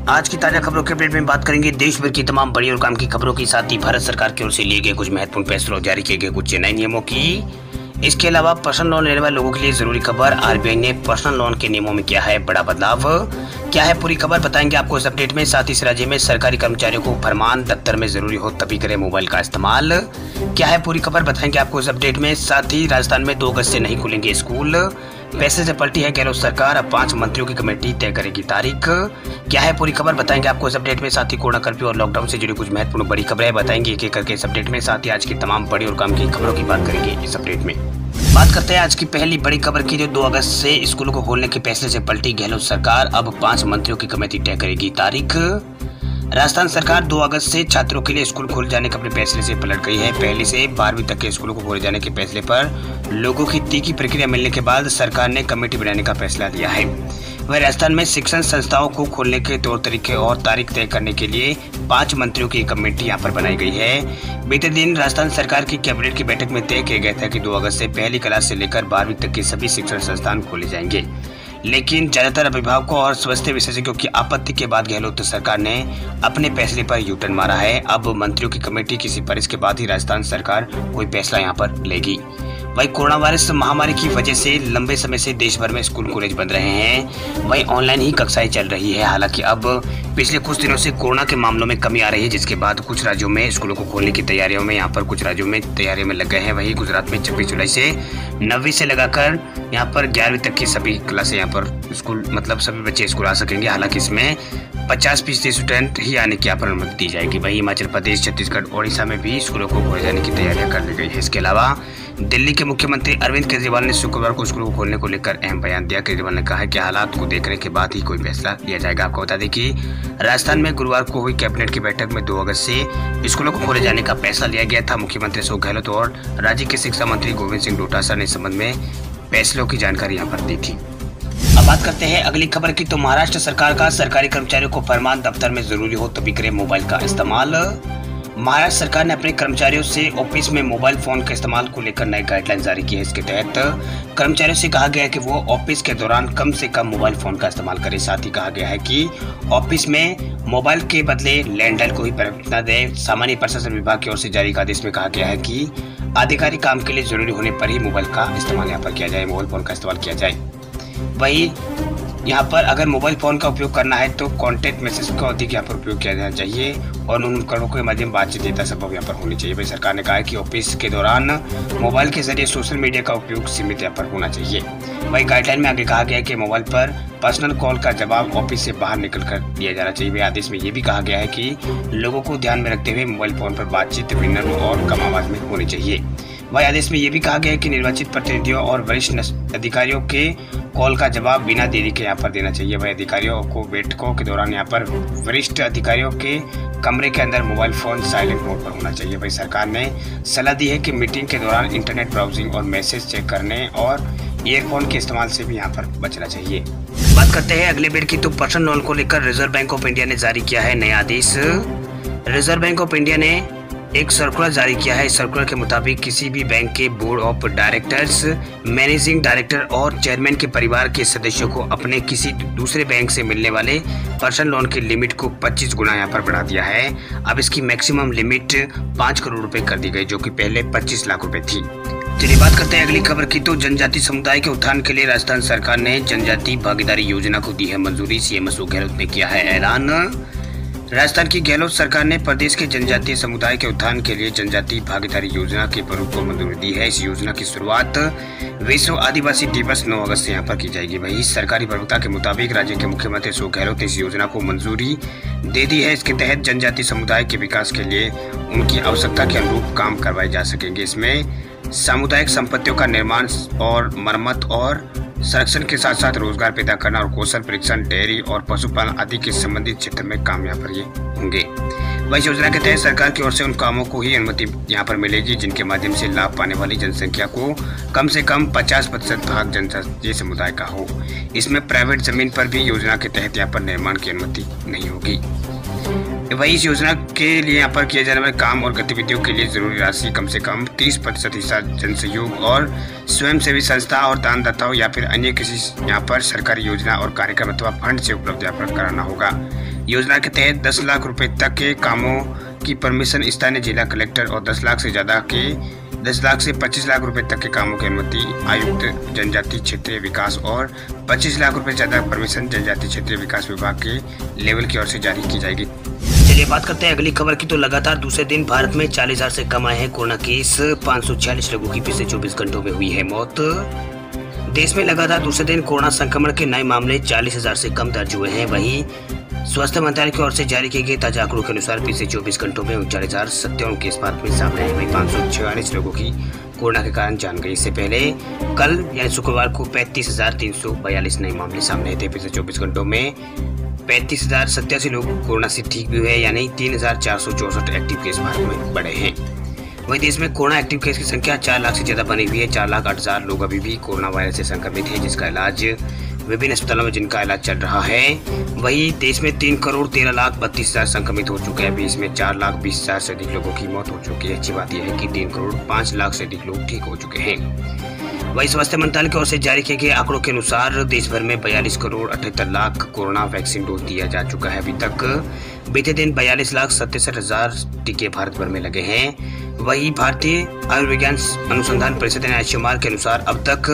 आज की ताजा खबरों के अपडेट में बात करेंगे देश भर की तमाम बड़ी और काम की खबरों के साथ ही भारत सरकार की ओर से लिए गए कुछ महत्वपूर्ण फैसलों और जारी किए गए कुछ नए नियमों की। इसके अलावा पर्सनल लोन लेने वाले लोगों के लिए जरूरी खबर, आरबीआई ने पर्सनल लोन के नियमों में किया है बड़ा बदलाव। क्या है पूरी खबर बताएंगे आपको इस अपडेट में। साथ ही इस राज्य में सरकारी कर्मचारियों को फरमान दफ्तर में जरूरी हो तभी करें मोबाइल का इस्तेमाल। क्या है पूरी खबर बताएंगे आपको इस अपडेट में। साथ ही राजस्थान में 2 अगस्त से नहीं खुलेंगे स्कूल। पैसे से पलटी है गहलोत सरकार, अब 5 मंत्रियों की कमेटी तय करेगी तारीख। क्या है पूरी खबर बताएंगे आपको इस अपडेट में। साथ ही कोरोना कर्फ्यू और लॉकडाउन से जुड़ी कुछ महत्वपूर्ण बड़ी खबरें बताएंगे एक एक करके इस अपडेट में। साथ ही आज की तमाम बड़ी और काम की खबरों की बात करेंगे इस अपडेट में। बात करते हैं आज की पहली बड़ी खबर की, जो 2 अगस्त से स्कूलों को खोलने के फैसले से पलटी गहलोत सरकार, अब 5 मंत्रियों की कमेटी तय करेगी तारीख। राजस्थान सरकार 2 अगस्त से छात्रों के लिए स्कूल खोले जाने के अपने फैसले से पलट गई है। पहली से 12वीं तक के स्कूलों को खोले जाने के फैसले पर लोगों की तीखी प्रतिक्रिया मिलने के बाद सरकार ने कमेटी बनाने का फैसला लिया है। वह राजस्थान में शिक्षण संस्थाओं को खोलने के तौर तरीके और तारीख तय करने के लिए 5 मंत्रियों की कमेटी यहाँ पर बनाई गई है। बीते दिन राजस्थान सरकार की कैबिनेट की बैठक में तय किया गया था कि 2 अगस्त से पहली क्लास से लेकर 12वीं तक के सभी शिक्षण संस्थान खोले जाएंगे, लेकिन ज्यादातर अभिभावकों और स्वास्थ्य विशेषज्ञों की आपत्ति के बाद गहलोत सरकार ने अपने फैसले पर यू टर्न मारा है। अब मंत्रियों की कमेटी की सिफारिश के बाद ही राजस्थान सरकार कोई फैसला यहाँ पर लेगी। वही कोरोना वायरस महामारी की वजह से लंबे समय से देश भर में स्कूल कॉलेज बंद रहे हैं। वही ऑनलाइन ही कक्षाएं चल रही है। हालांकि अब पिछले कुछ दिनों से कोरोना के मामलों में कमी आ रही है, जिसके बाद कुछ राज्यों में स्कूलों को खोलने की तैयारियों में कुछ राज्यों में तैयारियों में लग गए हैं। वही गुजरात में 26 जुलाई से 9वीं से लगाकर यहाँ पर 11वीं तक की सभी क्लासें यहाँ पर स्कूल सभी बच्चे स्कूल आ सकेंगे। हालांकि इसमें 50% स्टूडेंट ही आने की यहाँ पर अनुमति दी जाएगी। वही हिमाचल प्रदेश, छत्तीसगढ़, ओडिशा में भी स्कूलों को खोले जाने की तैयारियां कर ली गई है। इसके अलावा दिल्ली के मुख्यमंत्री अरविंद केजरीवाल ने शुक्रवार को स्कूलों को खोलने को लेकर अहम बयान दिया। केजरीवाल ने कहा है कि हालात को देखने के बाद ही कोई फैसला लिया जाएगा। आपको बता दें कि राजस्थान में गुरुवार को हुई कैबिनेट की बैठक में 2 अगस्त से स्कूलों को खोले जाने का फैसला लिया गया था। मुख्यमंत्री अशोक गहलोत और राज्य के शिक्षा मंत्री गोविंद सिंह डोटासरा ने इस संबंध में फैसलों की जानकारी यहाँ पर दी थी। अब बात करते हैं अगली खबर की, तो महाराष्ट्र सरकार का सरकारी कर्मचारियों को फरमान दफ्तर में जरूरी हो तभी करें मोबाइल का इस्तेमाल। महाराष्ट्र सरकार ने अपने कर्मचारियों से ऑफिस में मोबाइल फोन के इस्तेमाल को लेकर नई गाइडलाइन जारी की है। इसके तहत कर्मचारियों से कहा गया है कि वो ऑफिस के दौरान कम से कम मोबाइल फोन का इस्तेमाल करें। साथ ही कहा गया है कि ऑफिस में मोबाइल के बदले लैंडलाइन को ही प्राथमिकता दें। सामान्य प्रशासन विभाग की ओर से जारी आदेश में कहा गया है कि आधिकारिक काम के लिए जरूरी होने पर ही मोबाइल का इस्तेमाल यहाँ पर किया जाए, मोबाइल फोन का इस्तेमाल किया जाए। वही यहाँ पर अगर मोबाइल फोन का उपयोग करना है तो कॉन्टैक्ट मैसेज का अधिक यहाँ पर उपयोग किया जाना चाहिए और उन उपकरणों के माध्यम बातचीत देता संभव यहाँ पर होनी चाहिए। वही सरकार ने कहा है कि ऑफिस के दौरान मोबाइल के जरिए सोशल मीडिया का उपयोग सीमित यहाँ पर होना चाहिए। वही गाइडलाइन में आगे कहा गया है कि मोबाइल पर पर्सनल कॉल का जवाब ऑफिस से बाहर निकल कर दिया जाना चाहिए। वही आदेश में ये भी कहा गया है कि लोगों को ध्यान में रखते हुए मोबाइल फोन पर बातचीत विनम्र और कम आवाज में होनी चाहिए। वही आदेश में ये भी कहा गया है कि निर्वाचित प्रतिनिधियों और वरिष्ठ अधिकारियों के कॉल का जवाब बिना देरी के यहाँ पर देना चाहिए। वही अधिकारियों को बैठकों के दौरान यहाँ पर वरिष्ठ अधिकारियों के कमरे के अंदर मोबाइल फोन साइलेंट मोड पर होना चाहिए। वही सरकार ने सलाह दी है कि मीटिंग के दौरान इंटरनेट ब्राउजिंग और मैसेज चेक करने और ईयरफोन के इस्तेमाल से भी यहाँ पर बचना चाहिए। बात करते हैं अगले बेर की, तो पर्सनल लोन को लेकर रिजर्व बैंक ऑफ इंडिया ने जारी किया है नया आदेश। रिजर्व बैंक ऑफ इंडिया ने एक सर्कुलर जारी किया है। इस सर्कुलर के मुताबिक किसी भी बैंक के board of directors, managing director और चेयरमैन के परिवार के सदस्यों को अपने किसी दूसरे बैंक से मिलने वाले पर्सनल लोन की लिमिट को 25 गुना यहाँ पर बढ़ा दिया है। अब इसकी मैक्सिमम लिमिट 5 करोड़ रुपए कर दी गई, जो कि पहले 25 लाख रुपए थी। चलिए बात करते हैं अगली खबर की, तो जनजाति समुदाय के उत्थान के लिए राजस्थान सरकार ने जनजाति भागीदारी योजना को दी है मंजूरी। सीएम अशोक गहलोत ने किया है ऐलान। राजस्थान की गहलोत सरकार ने प्रदेश के जनजातीय समुदाय के उत्थान के लिए जनजाति भागीदारी योजना के प्रारूप को मंजूरी दी है। इस योजना की शुरुआत विश्व आदिवासी दिवस 9 अगस्त से यहाँ पर की जाएगी। वही सरकारी प्रवक्ता के मुताबिक राज्य के मुख्यमंत्री अशोक गहलोत ने इस योजना को मंजूरी दे दी है। इसके तहत जनजातीय समुदाय के विकास के लिए उनकी आवश्यकता के अनुरूप काम करवाए जा सकेंगे। इसमें सामुदायिक संपत्तियों का निर्माण और मरम्मत और संरक्षण के साथ साथ रोजगार पैदा करना और कौशल परीक्षण, डेयरी और पशुपालन आदि के संबंधित क्षेत्र में काम यहाँ पर ये होंगे। वही योजना के तहत सरकार की ओर से उन कामों को ही अनुमति यहाँ पर मिलेगी जिनके माध्यम से लाभ पाने वाली जनसंख्या को कम से कम 50% भाग जनजातीय समुदाय का हो। इसमें प्राइवेट जमीन पर भी योजना के तहत यहाँ पर निर्माण की अनुमति नहीं होगी। वही इस योजना के लिए यहाँ पर किए जाने वाले काम और गतिविधियों के लिए जरूरी राशि कम से कम 30% हिस्सा जन सहयोग और स्वयंसेवी संस्था और दानदाताओं या फिर अन्य किसी यहाँ पर सरकारी योजना और कार्यक्रम अथवा फंड से उपलब्ध यहाँ पर कराना होगा। योजना के तहत 10 लाख रुपए तक के कामों की परमिशन स्थानीय जिला कलेक्टर और 10 लाख से 25 लाख रुपए तक के कामों की अनुमति आयुक्त जनजातीय क्षेत्रीय विकास और 25 लाख रुपए ज्यादा परमिशन जनजातीय क्षेत्रीय विकास विभाग के लेवल की ओर से जारी की जाएगी। चलिए बात करते हैं अगली खबर की। तो लगातार दूसरे दिन भारत में 40,000 से कम आए हैं कोरोना केस। 546 लोगों की पिछले 24 घंटों में हुई है मौत। देश में लगातार दूसरे दिन कोरोना संक्रमण के नए मामले 40,000 से कम दर्ज हुए हैं। वहीं स्वास्थ्य मंत्रालय की ओर से जारी किए गए ताजा आंकड़ों के अनुसार पिछले 24 घंटों में 39,057 केस भारत में सामने आए। वहीं 546 लोगों की कोरोना के कारण जान गई। इससे पहले कल यानी शुक्रवार को 35,342 नए मामले सामने आए थे। पिछले 24 घंटों में 35,087 लोग कोरोना से ठीक भी हुए, यानी 3,464 एक्टिव केस भारत में बढ़े हैं। वहीं देश में कोरोना एक्टिव केस की संख्या 4 लाख से ज्यादा बनी हुई है। 4,08,000 लोग अभी भी कोरोना वायरस से संक्रमित हैं, जिसका इलाज विभिन्न अस्पतालों में जिनका इलाज चल रहा है। वहीं देश में 3,13,32,000 संक्रमित हो चुके हैं। अभी इसमें 4,20,000 से अधिक लोगों की मौत हो चुकी है। अच्छी बात यह है कि 3,05,00,000 से अधिक लोग ठीक हो चुके हैं। वहीं स्वास्थ्य मंत्रालय की ओर से जारी किए गए आंकड़ों के अनुसार देश भर में 42,78,00,000 कोरोना वैक्सीन डोज दिया जा चुका है। अभी तक बीते दिन 42,67,000 टीके भारत भर में लगे हैं। वहीं भारतीय आयुर्विज्ञान अनुसंधान परिषद आईसीएमआर के अनुसार अब तक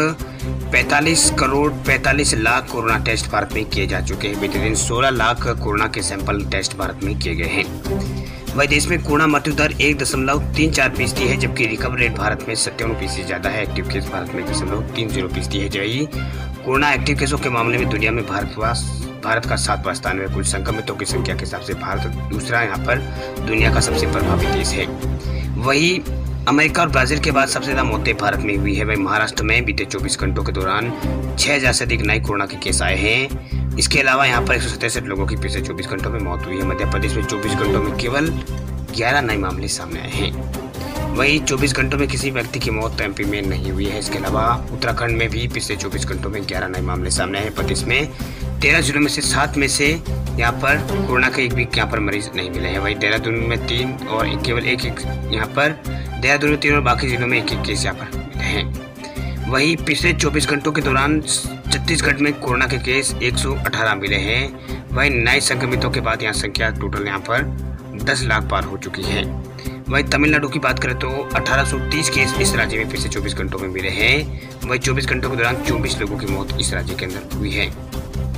45,45,00,000 कोरोना टेस्ट भारत में किए जा चुके हैं। बीते दिन 16 लाख कोरोना के सैंपल टेस्ट भारत में किए गए हैं। वहीं देश में कोरोना मृत्यु दर 1.34% है, जबकि रिकवरी रेट भारत में 57% से ज्यादा है। एक्टिव केस भारत में 1.30% है। जबकि कोरोना एक्टिव केसों के मामले में दुनिया में भारत का 7वां स्थान है। कुल संक्रमितों की संख्या के हिसाब से भारत दूसरा यहाँ पर दुनिया का सबसे प्रभावी देश है। वहीं अमेरिका और ब्राजील के बाद सबसे ज्यादा मौतें भारत में हुई है। वहीं महाराष्ट्र में बीते 24 घंटों के दौरान 6,000 से अधिक नए कोरोना के केस आए हैं। इसके अलावा यहाँ पर 167 लोगों की पिछले 24 घंटों में मौत हुई है। मध्य प्रदेश में 24 घंटों में केवल 11 नए मामले सामने आए हैं। वहीं 24 घंटों में किसी व्यक्ति की मौत एमपी में नहीं हुई है। इसके अलावा उत्तराखंड में भी पिछले 24 घंटों में 11 नए मामले सामने आए हैं। प्रदेश में 13 जिलों में से 7 में से यहाँ पर कोरोना के एक भी यहाँ पर मरीज नहीं मिले हैं। वहीं देहरादून में 3 और केवल एक यहाँ पर देहरादून में 3 और बाकी जिलों में 1-1 केस यहाँ पर मिले हैं। वहीं पिछले 24 घंटों के दौरान छत्तीसगढ़ में कोरोना के केस 118 मिले हैं। वहीं नए संक्रमितों के बाद यहाँ संख्या टोटल यहाँ पर 10 लाख पार हो चुकी है। वहीं तमिलनाडु की बात करें तो 1830 केस इस राज्य में पिछले 24 घंटों में मिले हैं। वहीं 24 घंटों के दौरान 24 लोगों की मौत इस राज्य के अंदर हुई है।